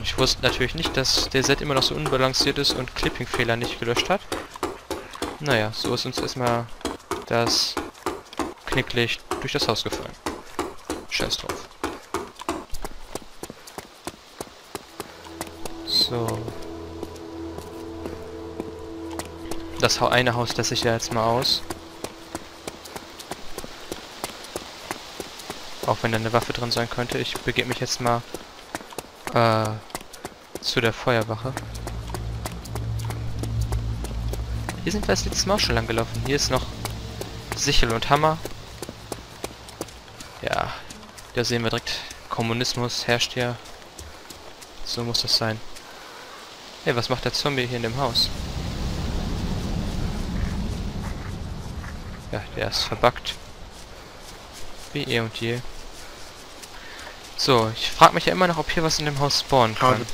Ich wusste natürlich nicht, dass der Set immer noch so unbalanciert ist und Clipping-Fehler nicht gelöscht hat. Naja, so ist uns erstmal das Knicklicht durch das Haus gefallen. Scheiß drauf. So. Das eine Haus lasse ich ja jetzt mal aus. Auch wenn da eine Waffe drin sein könnte. Ich begebe mich jetzt mal zu der Feuerwache. Hier sind wir das letzte Mal auch schon lang gelaufen. Hier ist noch Sichel und Hammer. Ja, da sehen wir direkt, Kommunismus herrscht hier. So muss das sein. Hey, was macht der Zombie hier in dem Haus? Ja, der ist verbuggt. Wie eh und je. So, ich frage mich ja immer noch, ob hier was in dem Haus spawnen kann.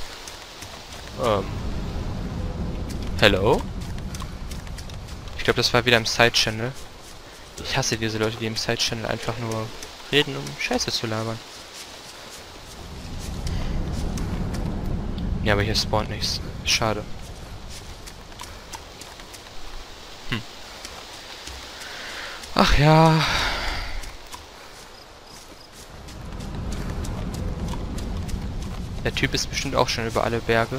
Hello? Ich glaube, das war wieder im Side-Channel. Ich hasse diese Leute, die im Side-Channel einfach nur reden, um Scheiße zu labern. Ja, aber hier spawnt nichts. Schade. Ach ja. Der Typ ist bestimmt auch schon über alle Berge.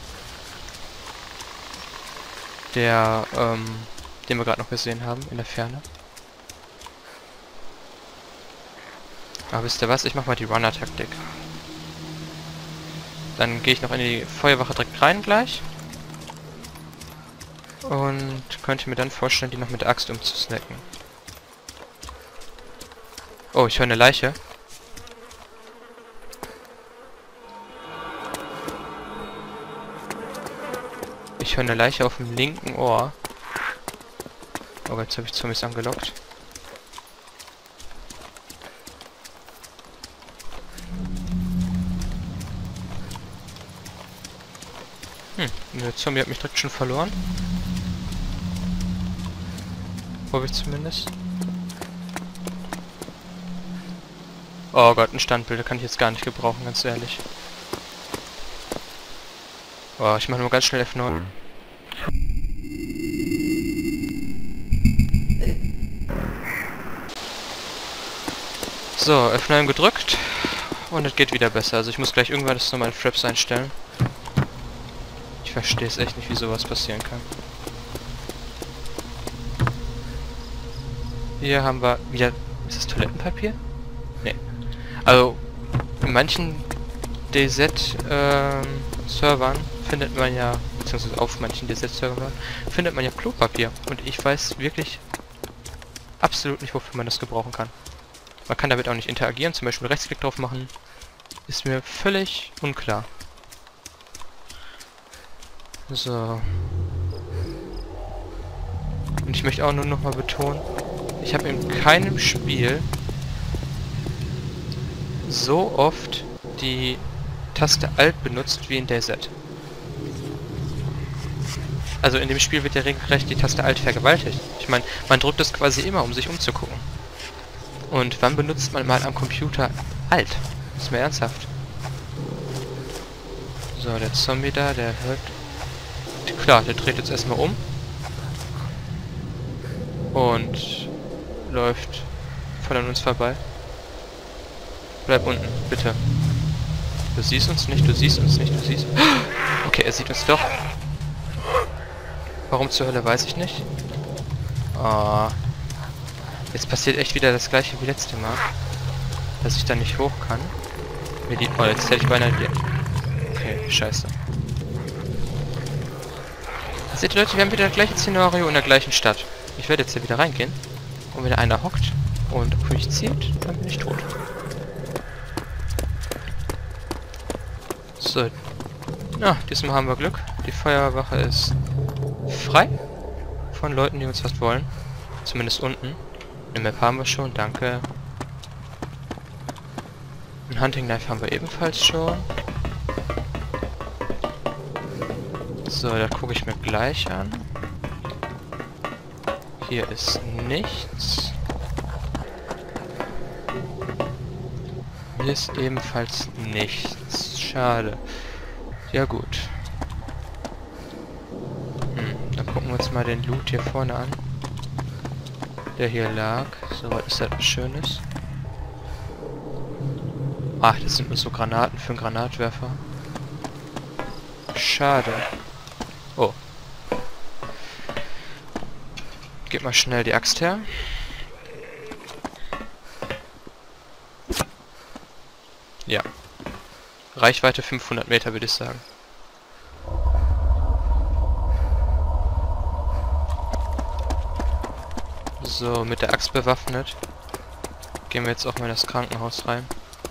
Der, den wir gerade noch gesehen haben, in der Ferne. Aber wisst ihr was? Ich mach mal die Runner-Taktik. Dann gehe ich noch in die Feuerwache direkt rein gleich. Und könnte mir dann vorstellen, die noch mit der Axt umzusnacken. Oh, ich höre eine Leiche. Ich höre eine Leiche auf dem linken Ohr. Oh, jetzt habe ich Zombies angelockt. Der Zombie hat mich direkt schon verloren. Hoffe ich zumindest. Oh Gott, ein Standbild kann ich jetzt gar nicht gebrauchen, ganz ehrlich. Oh, ich mache nur ganz schnell F9. So, F9 gedrückt. Und es geht wieder besser. Also ich muss gleich irgendwann das nochmal in Fraps einstellen. Ich verstehe es echt nicht, wie sowas passieren kann. Hier haben wir wieder... Ist das Toilettenpapier? Nee. Also, in manchen DZ-Servern findet man ja, beziehungsweise auf manchen DZ-Servern, findet man ja Klopapier. Und ich weiß wirklich absolut nicht, wofür man das gebrauchen kann. Man kann damit auch nicht interagieren, zum Beispiel Rechtsklick drauf machen. Ist mir völlig unklar. So. Und ich möchte auch nur nochmal betonen, ich habe in keinem Spiel so oft die Taste Alt benutzt wie in DayZ. Also in dem Spiel wird ja regelrecht die Taste Alt vergewaltigt. Ich meine, man drückt es quasi immer, um sich umzugucken. Und wann benutzt man mal am Computer Alt? Ist mir ernsthaft. So, der Zombie da, der hört... Klar, der dreht jetzt erstmal um. Und läuft voll an uns vorbei. Bleib unten, bitte. Du siehst uns nicht, du siehst uns nicht, du siehst... Okay, er sieht uns doch. Warum zur Hölle, weiß ich nicht. Oh. Jetzt passiert echt wieder das gleiche wie letzte Mal. Dass ich da nicht hoch kann. Oh, jetzt hätte ich beinahe... Okay, scheiße. Seht ihr Leute, wir haben wieder das gleiche Szenario in der gleichen Stadt. Ich werde jetzt hier wieder reingehen. Und wenn da einer hockt und auf mich zielt, dann bin ich tot. So. Na, diesmal haben wir Glück. Die Feuerwache ist frei von Leuten, die uns was wollen. Zumindest unten. Eine Map haben wir schon, danke. Ein Hunting Knife haben wir ebenfalls schon. So, da gucke ich mir gleich an. Hier ist nichts. Hier ist ebenfalls nichts. Schade. Ja gut. Dann gucken wir uns mal den Loot hier vorne an. Der hier lag. Soweit ist das was Schönes. Ach, das sind nur so Granaten für einen Granatwerfer. Schade. Oh. Gib mal schnell die Axt her. Ja. Reichweite 500 Meter, würde ich sagen. So, mit der Axt bewaffnet. Gehen wir jetzt auch mal in das Krankenhaus rein.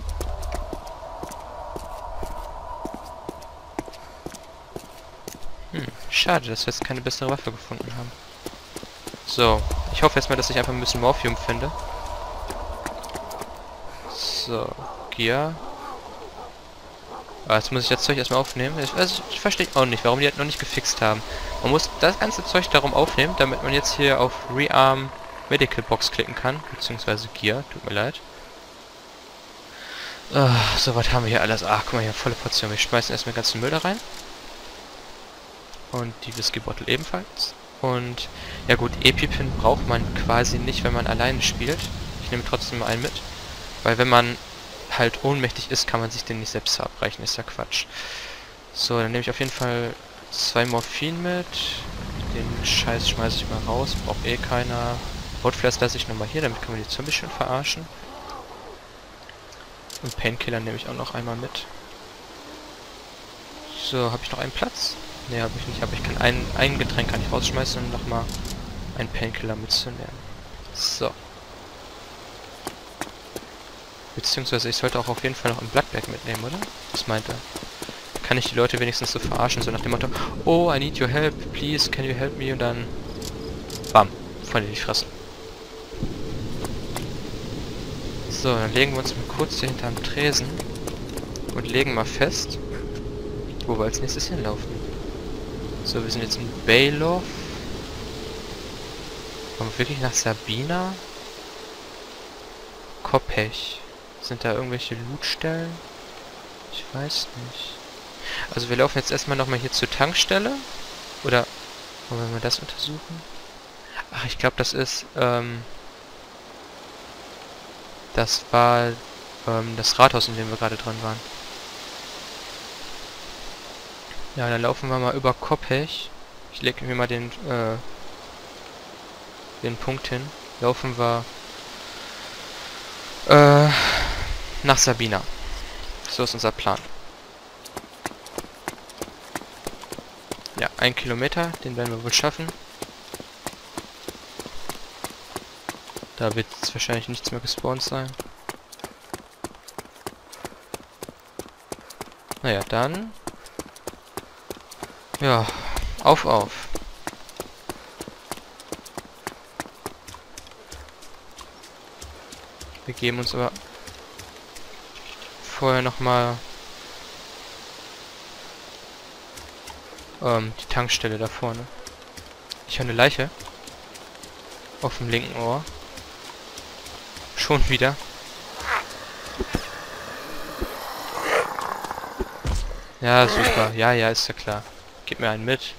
Schade, dass wir jetzt keine bessere Waffe gefunden haben. So, ich hoffe jetzt mal, dass ich einfach ein bisschen Morphium finde. So, Gear. Jetzt muss ich das Zeug erstmal aufnehmen. Ich verstehe auch nicht, warum die das noch nicht gefixt haben. Man muss das ganze Zeug darum aufnehmen, damit man jetzt hier auf Rearm Medical Box klicken kann. Beziehungsweise Gear, tut mir leid. So, was haben wir hier alles? Ach, guck mal hier, volle Portion. Wir schmeißen erstmal den ganzen Müll da rein. Und die Whisky-Bottle ebenfalls. Und, ja gut, Epipin braucht man quasi nicht, wenn man alleine spielt. Ich nehme trotzdem mal einen mit. Weil wenn man halt ohnmächtig ist, kann man sich den nicht selbst verabreichen. Ist ja Quatsch. So, dann nehme ich auf jeden Fall 2 Morphin mit. Den Scheiß schmeiße ich mal raus. Braucht eh keiner. Rotflash lasse ich nochmal hier, damit kann man die Zombies schön verarschen. Und Painkiller nehme ich auch noch einmal mit. So, habe ich noch einen Platz? Ne, habe ich nicht, aber ich kann ein Getränk kann ich rausschmeißen und nochmal einen Painkiller mitzunehmen. So. Beziehungsweise ich sollte auch auf jeden Fall noch einen Bloodbag mitnehmen, oder? Was meint er? Kann ich die Leute wenigstens so verarschen, so nach dem Motto, oh, I need your help, please, can you help me? Und dann, bam, voll in die Fresse. So, dann legen wir uns mal kurz hier hinterm Tresen und legen mal fest, wo wir als nächstes hinlaufen. So, wir sind jetzt in Bayloff. Kommen wir wirklich nach Sabina? Kopech. Sind da irgendwelche Lootstellen? Ich weiß nicht. Also wir laufen jetzt erstmal nochmal hier zur Tankstelle. Oder wollen wir mal das untersuchen? Ach, ich glaube das ist, das war, das Rathaus, in dem wir gerade dran waren. Ja, dann laufen wir mal über Kopech. Ich lege mir mal den Punkt hin. Laufen wir nach Sabina. So ist unser Plan. Ja, 1 Kilometer, den werden wir wohl schaffen. Da wird jetzt wahrscheinlich nichts mehr gespawnt sein. Naja, dann... Ja, auf. Wir geben uns aber vorher nochmal die Tankstelle da vorne. Ich höre eine Leiche auf dem linken Ohr. Schon wieder. Ja, super. Ja, ist ja klar. Gib mir einen mit.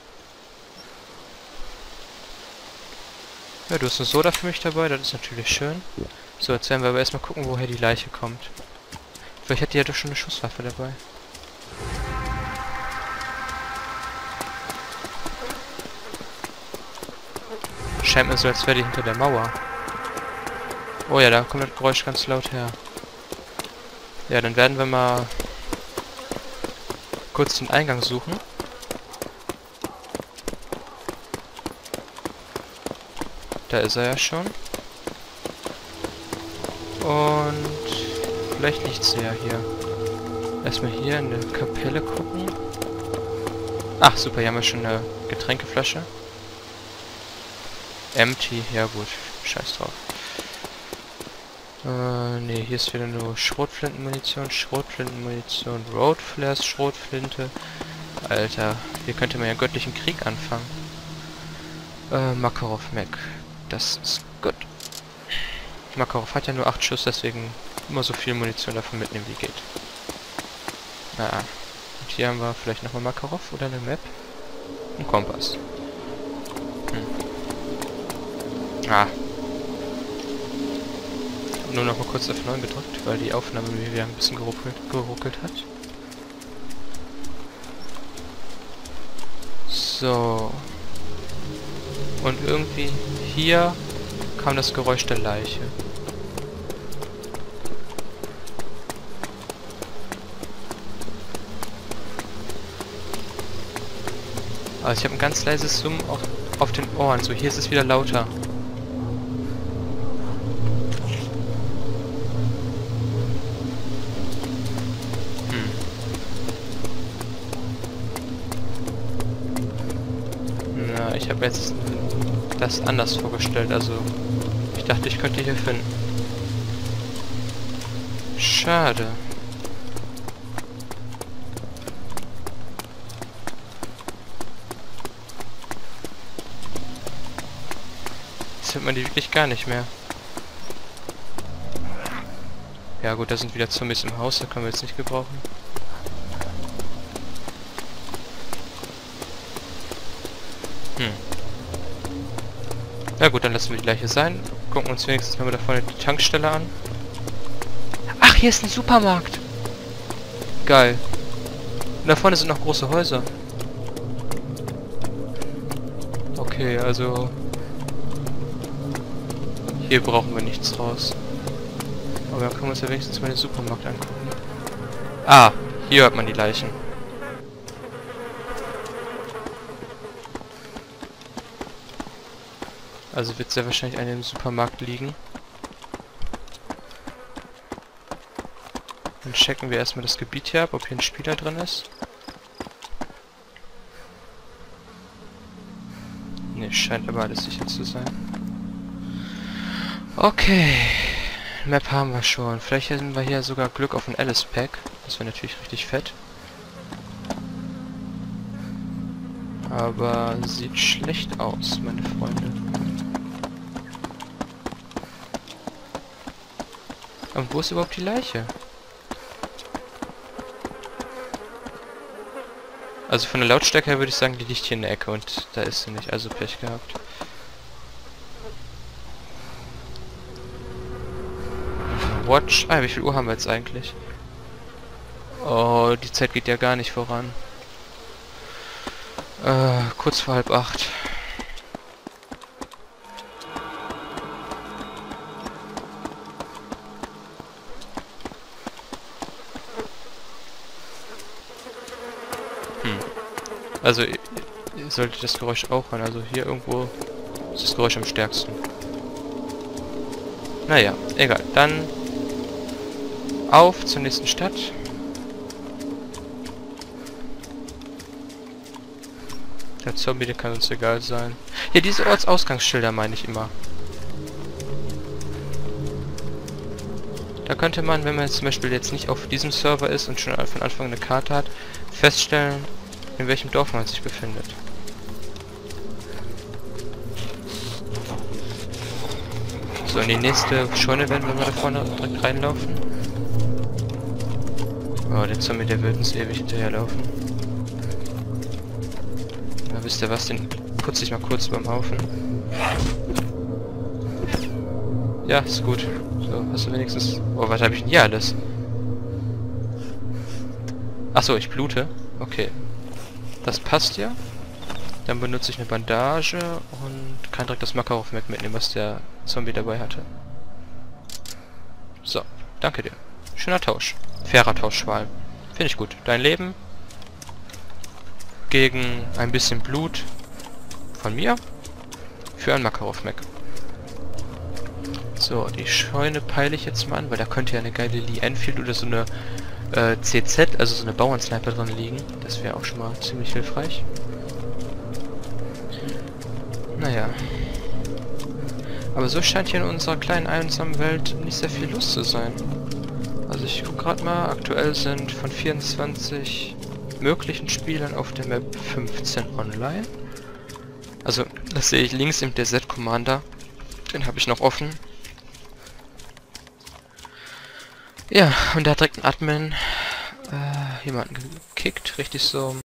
Ja, du hast eine Soda für mich dabei, das ist natürlich schön. So, jetzt werden wir aber erstmal gucken, woher die Leiche kommt. Vielleicht hat die ja doch schon eine Schusswaffe dabei. Scheint mir so, als wäre die hinter der Mauer. Oh ja, da kommt das Geräusch ganz laut her. Ja, dann werden wir mal kurz den Eingang suchen. Da ist er ja schon. Und vielleicht nichts näher hier. Erstmal hier in der Kapelle gucken. Ach, super, hier haben wir schon eine Getränkeflasche. Empty, ja gut, scheiß drauf. Ne, hier ist wieder nur Schrotflintenmunition, Roadflares, Schrotflinte. Alter, hier könnte man ja göttlichen Krieg anfangen. Makarov Mac. Das ist gut. Makarov hat ja nur 8 Schuss, deswegen immer so viel Munition davon mitnehmen wie geht. Na, Und hier haben wir vielleicht nochmal Makarov oder eine Map. Ein Kompass. Ah. Nur noch mal kurz F9 gedrückt, weil die Aufnahme mir wieder ein bisschen geruckelt hat. So. Und irgendwie hier kam das Geräusch der Leiche. Also ich habe ein ganz leises Summen auf den Ohren. So, hier ist es wieder lauter. Na, ich habe jetzt das anders vorgestellt. Also, ich dachte, ich könnte hier finden. Schade. Jetzt hört man die wirklich gar nicht mehr. Ja gut, da sind wieder Zombies im Haus, da können wir jetzt nicht gebrauchen. Na gut, dann lassen wir die Leiche sein. Gucken uns wenigstens mal da vorne die Tankstelle an. Ach, hier ist ein Supermarkt. Geil. Und da vorne sind noch große Häuser. Okay, also... Hier brauchen wir nichts raus. Aber dann können wir uns ja wenigstens mal den Supermarkt angucken. Ah, hier hört man die Leichen. Also wird sehr wahrscheinlich eine im Supermarkt liegen. Dann checken wir erstmal das Gebiet hier ab, ob hier ein Spieler drin ist. Ne, scheint aber alles sicher zu sein. Okay. Map haben wir schon. Vielleicht hätten wir hier sogar Glück auf ein Alice-Pack. Das wäre natürlich richtig fett. Aber sieht schlecht aus, meine Freunde. Und wo ist überhaupt die Leiche? Also von der Lautstärke her würde ich sagen, die liegt hier in der Ecke und da ist sie nicht, also Pech gehabt. Watch. Ah, wie viel Uhr haben wir jetzt eigentlich? Oh, die Zeit geht ja gar nicht voran. Kurz vor 7:30. Also, ihr solltet das Geräusch auch hören. Also hier irgendwo ist das Geräusch am stärksten. Naja, egal. Dann auf zur nächsten Stadt. Der Zombie, der kann uns egal sein. Ja, diese Ortsausgangsschilder meine ich immer. Da könnte man, wenn man jetzt zum Beispiel jetzt nicht auf diesem Server ist und schon von Anfang eine Karte hat, feststellen, in welchem Dorf man sich befindet. So, in die nächste Scheune werden wir mal da vorne direkt reinlaufen. Oh, der Zombie, der wird uns ewig hinterherlaufen. Na, wisst ihr was, den putze ich mal kurz beim Haufen. Ja, ist gut. So, hast du wenigstens... Oh, was habe ich denn hier alles? Achso, ich blute. Okay. Das passt ja. Dann benutze ich eine Bandage und kann direkt das Makarov mitnehmen, was der Zombie dabei hatte. So, danke dir. Schöner Tausch. Fairer Tausch, Schwal. Finde ich gut. Dein Leben gegen ein bisschen Blut von mir für ein Makarov-Mac. So, die Scheune peile ich jetzt mal an, weil da könnte ja eine geile Lee Enfield oder so eine CZ, also so eine Bauernsniper drin liegen. Das wäre auch schon mal ziemlich hilfreich. Naja. Aber so scheint hier in unserer kleinen einsamen Welt nicht sehr viel los zu sein. Also ich gucke gerade mal, aktuell sind von 24 möglichen Spielern auf der Map 15 online. Also das sehe ich links im DZ Commander. Den habe ich noch offen. Ja, und da hat direkt ein Admin jemanden gekickt, richtig so